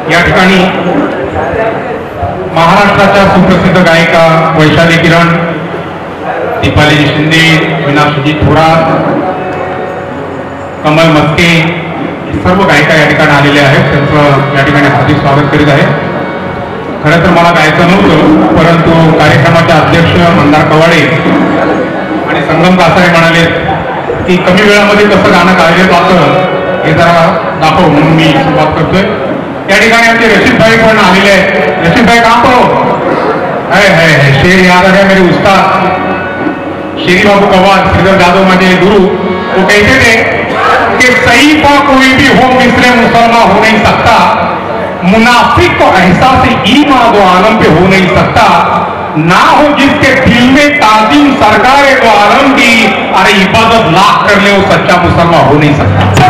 या ठिकाणी महाराष्ट्राच्या सुप्रसिद्ध गायिका वैशाली किरण, दीपाली शिंदे, मीनाक्षी थोरात, कमल मस्के सर्व गायिका या ठिकाणी आलेल्या आहेत. त्यांचं या ठिकाणी हार्दिक स्वागत करीत आहे. खरं तर मला गायचं नव्हतं, परंतु कार्यक्रमाचे अध्यक्ष मंदार कवाडे आणि संगम कासारे म्हणाले की कमी वेळामध्ये कसं गाणं गायलं जातं हे जरा दाखव, म्हणून मी सुरुवात करतोय. या ठिकाणी आमचे रशीदभाई पण आलेले आहेत. रशीदभाई काम करो है शेर याद है मेरे उस्ताद शेरी बाबू कवाल श्रीधर जाधव माझे गुरु. वो कहते थे कि सही पा कोई भी हो मिसले मुसलमान हो नहीं सकता, मुनाफिक को एहसास ईमान दो आलम पे हो नहीं सकता, ना हो जिसके दिल में ताजीम सरकार है तो आलम की, अरे इबादत लाख कर ले वो सच्चा मुसलमान हो नहीं सकता.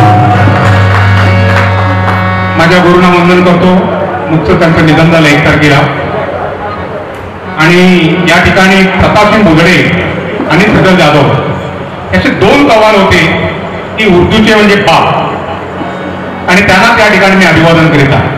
माझ्या गुरुंना वंदन करतो. नुकतं त्यांचं निधन झालं 1 तारखेला. आणि या ठिकाणी प्रतापसिंग बुगडे आणि श्रीधर जाधव याचे 2 कवाल होते की उर्दूचे म्हणजे बाप, आणि त्यांना त्या ठिकाणी मी अभिवादन करीत आहे.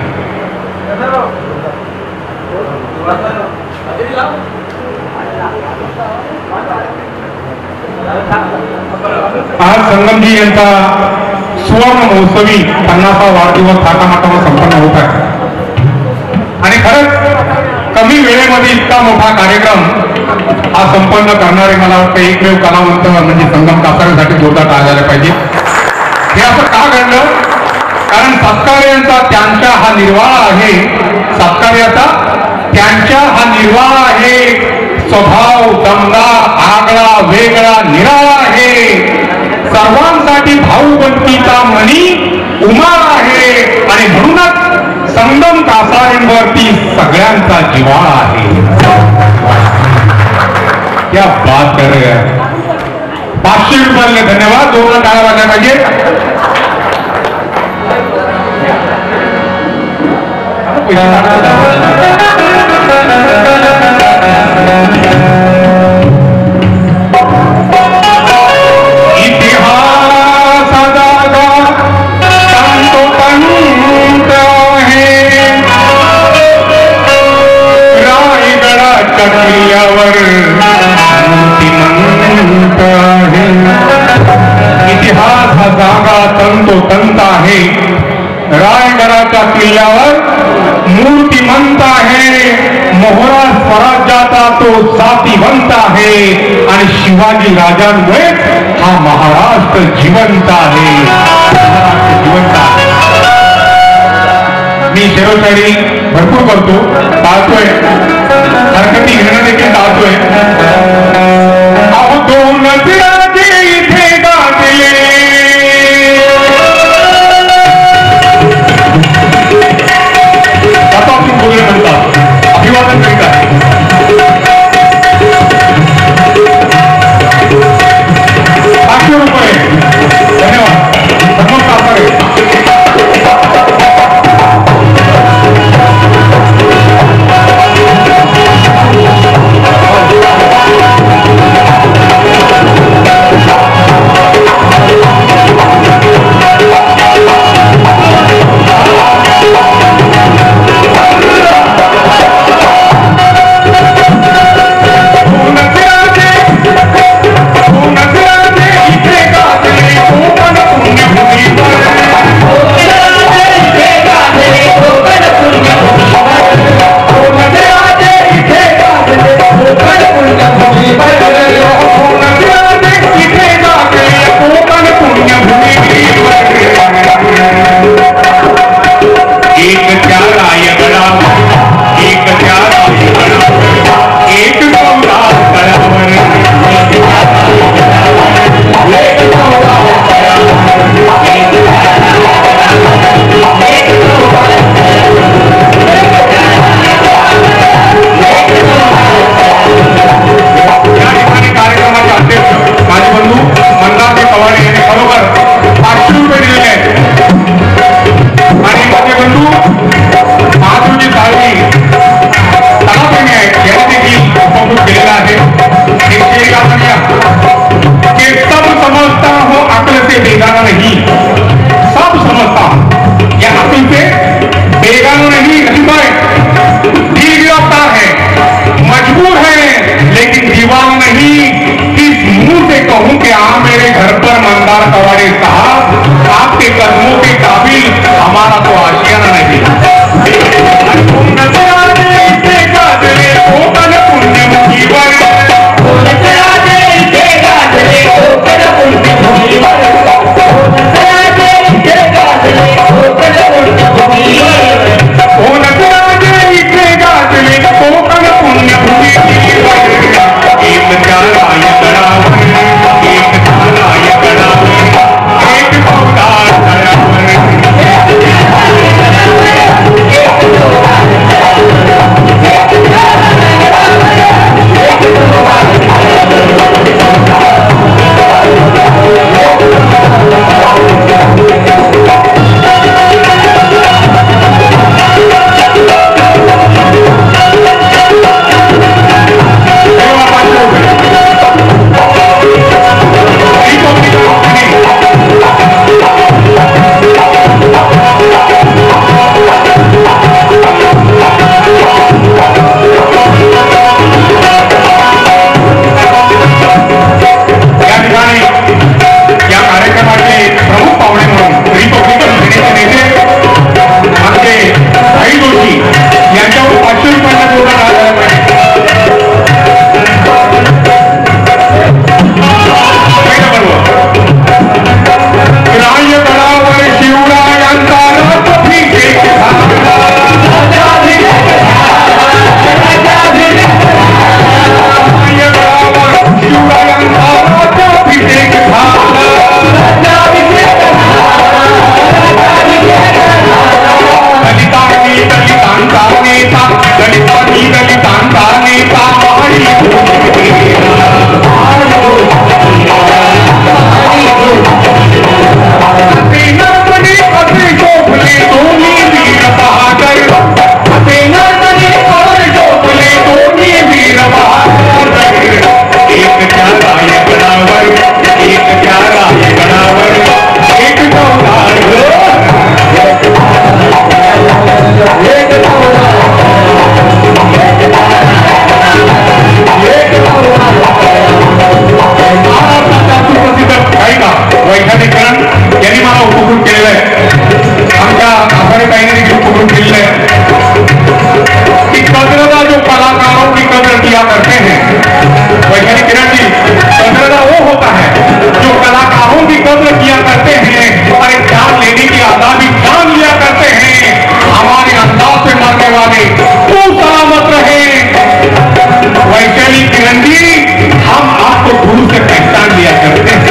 आज संगमजी यांचा सुवर्ण महोत्सवी 50वा वाढदिवस थाटामाटावर संपन्न होत आहे. आणि खरंच कमी वेळेमध्ये इतका मोठा कार्यक्रम हा संपन्न करणारे मला वाटतं एकमेव कलावंत म्हणजे संगम कासारेसाठी जोरदार टाळायला पाहिजे. हे असं का घडलं? कारण सत्कार्यांचा त्यांच्या हा निर्वाळा आहे, सत्कार्याचा त्यांच्या हा निर्वाळा आहे. स्वभाव दमदार, आगळा वेगळा निराळा आहे. सर्वांसाठी भाऊबंदीचा मनी उमाळ आहे. आणि म्हणूनच संगम कासारेंवरती सगळ्यांचा जिव्हाळा आहे. क्या बात कर रहे हैं. 500 रुपयाले धन्यवाद. 2 टाळ्या वाजल्या पाहिजे. इतिहास हा जागा तंतोतंत आहे. रायगडाच्या किल्ल्यावर मूर्तिमंत आहे. मोहरा स्वराज्याचा तो जातीवंत आहे. आणि शिवाजी राजांमुळे हा महाराष्ट्र जिवंत आहे. जिवंत आहे. मी शेरोशायरी भरपूर करतो, टाळतोय, हरकती घेणं देखील टाळतोय. अहो 2 पिढ्याचे इथे गाजले, प्रतापसिंग बुगडे म्हणतात. अभिवादन करीत आहे. ₹500 धन्यवाद. संगम कासारे. जरूर मिल रहे कि कदरदा जो कलाकारों की कदर किया करते हैं, वैज्ञानिक किरण जी, कदरदा वो होता है जो कलाकारों की कदर किया करते हैं और एक जान लेने की आजादी जान लिया करते हैं। हमारे अंदाज से मरने वाले तू सलामत रहे। वैज्ञानिक किरण जी, हम आपको गुरु से पहचान लिया करते हैं।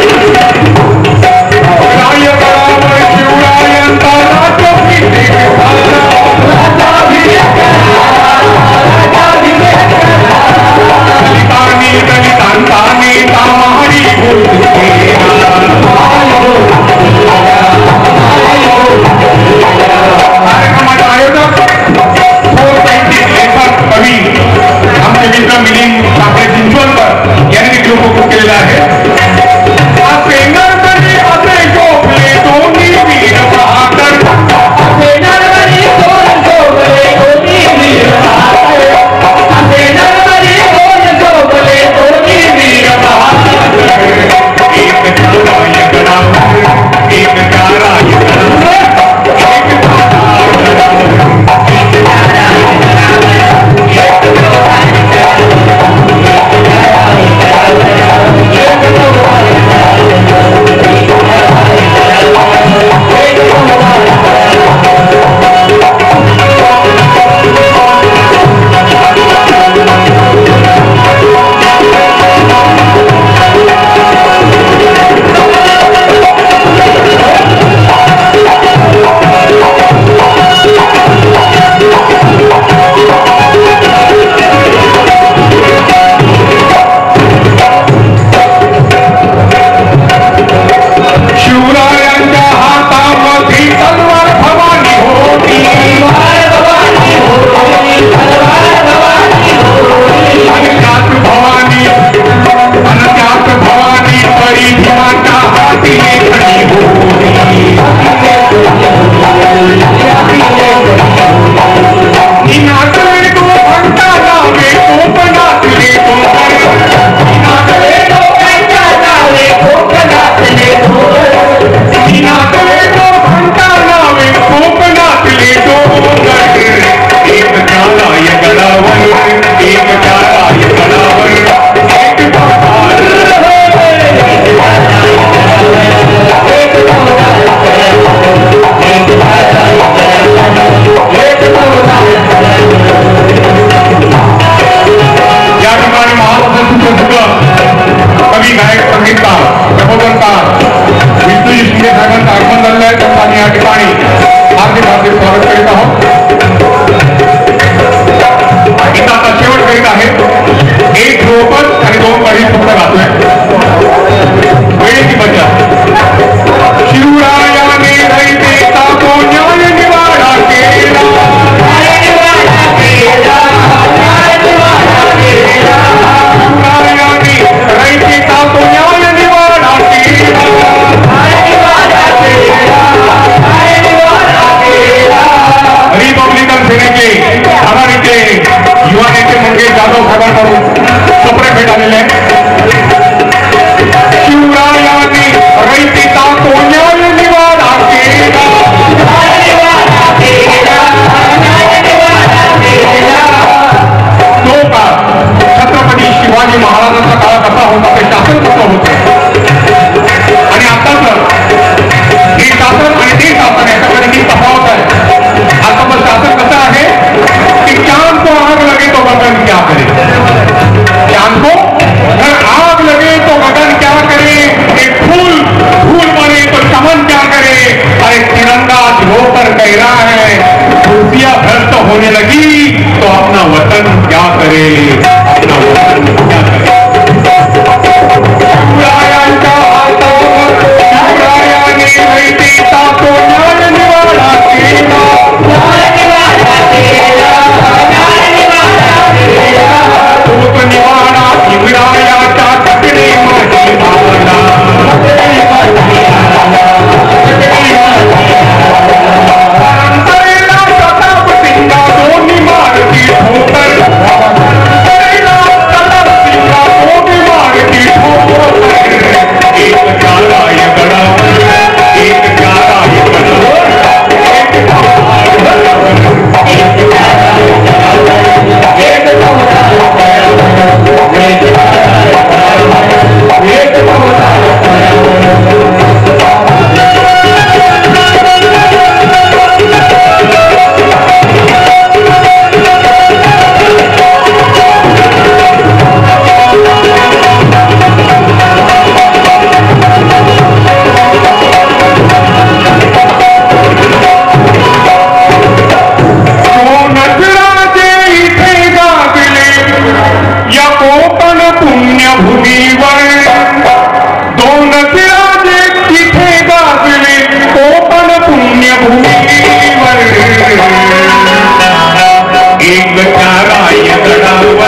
होने लगी तो अपना वतन क्या करे, अपना वतन क्या करे।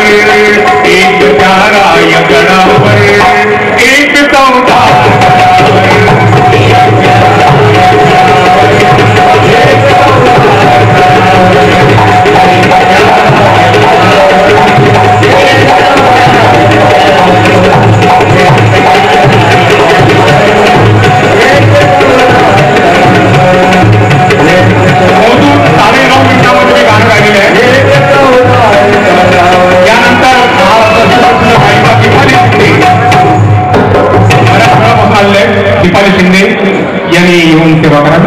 एक प्याराय गडावर एक चौदा दीपाली शिंदे यांनी येऊन सेवा करा.